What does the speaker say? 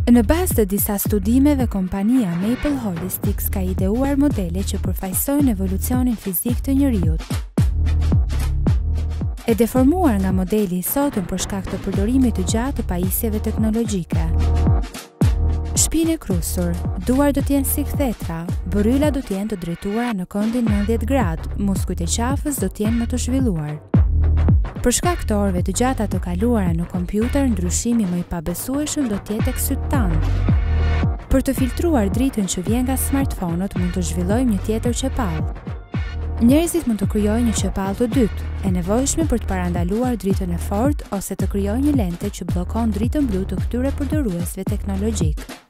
Në bazë të disa studimeve, kompania Maple Holistics ka ideuar modele që përfaqësojnë evolucionin fizik të njerëzit. E deformuar nga modeli i sotëm për shkak të përdorimit të gjatë të pajisjeve teknologjike. Shpinë e krusur, duar do t'jenë si kthetra, bëryla do t'jenë të drejtuara në këndin 90 gradë, muskujt e qafës do t'jenë më të zhvilluar. Për shkak të orëve të gjata të kaluara në kompjuter, ndryshimi më i pabesueshëm do t'jetë tek sytë tanë. Për të filtruar dritën që vjen nga smartphone-ot, mund të zhvillojmë një tjetër qepall. Njerëzit mund të krijojnë një qepall të dytë, e nevojshme për të parandaluar dritën e fortë ose të krijojnë një lente që bllokon dritën blu të këtyre përdoruesve teknologjik.